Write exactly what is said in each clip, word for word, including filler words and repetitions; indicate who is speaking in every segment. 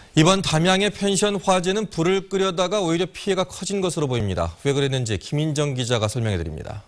Speaker 1: 이번 담양의 펜션 화재는 불을 끄려다가 오히려 피해가 커진 것으로 보입니다. 왜 그랬는지 김인정 기자가 설명해드립니다.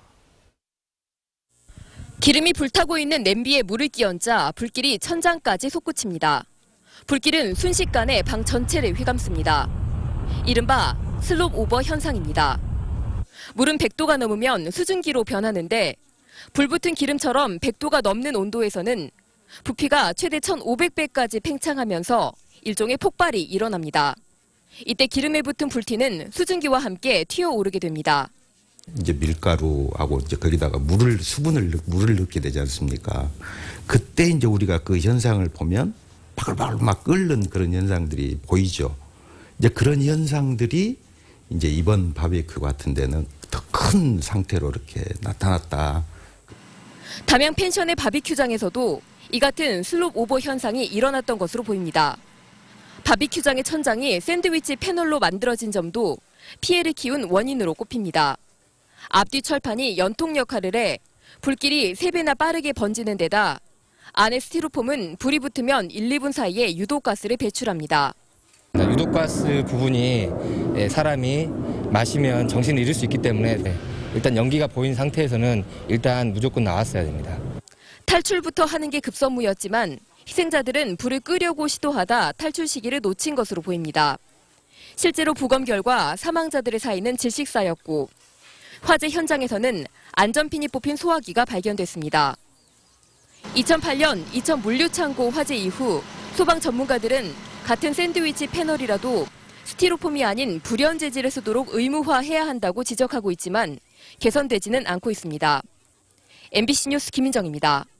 Speaker 2: 기름이 불타고 있는 냄비에 물을 끼얹자 불길이 천장까지 솟구칩니다. 불길은 순식간에 방 전체를 휘감습니다. 이른바 슬롭 오버 현상입니다. 물은 백 도가 넘으면 수증기로 변하는데 불붙은 기름처럼 백 도가 넘는 온도에서는 부피가 최대 천오백 배까지 팽창하면서 일종의 폭발이 일어납니다. 이때 기름에 붙은 불티는 수증기와 함께 튀어오르게 됩니다.
Speaker 3: 이제 밀가루하고 이제 거기다가 물을 수분을 물을 넣게 되지 않습니까? 그때 이제 우리가 그 현상을 보면 바글바글 막 끓는 그런 현상들이 보이죠. 이제 그런 현상들이 이제 이번 바비큐 같은 데는 더 큰 상태로 이렇게 나타났다.
Speaker 2: 담양 펜션의 바비큐장에서도 이 같은 슬롭 오버 현상이 일어났던 것으로 보입니다. 바비큐장의 천장이 샌드위치 패널로 만들어진 점도 피해를 키운 원인으로 꼽힙니다. 앞뒤 철판이 연통 역할을 해 불길이 세 배나 빠르게 번지는 데다 안에 스티로폼은 불이 붙으면 일, 이 분 사이에 유독가스를 배출합니다.
Speaker 4: 유독가스 부분이 사람이 마시면 정신을 잃을 수 있기 때문에 일단 연기가 보인 상태에서는 일단 무조건 나왔어야 됩니다.
Speaker 2: 탈출부터 하는 게 급선무였지만 희생자들은 불을 끄려고 시도하다 탈출 시기를 놓친 것으로 보입니다. 실제로 부검 결과 사망자들의 사이는 질식사였고 화재 현장에서는 안전핀이 뽑힌 소화기가 발견됐습니다. 이천팔 년 이천 물류창고 화재 이후 소방 전문가들은 같은 샌드위치 패널이라도 스티로폼이 아닌 불연 재질을 쓰도록 의무화해야 한다고 지적하고 있지만 개선되지는 않고 있습니다. 엠비씨 뉴스 김인정입니다.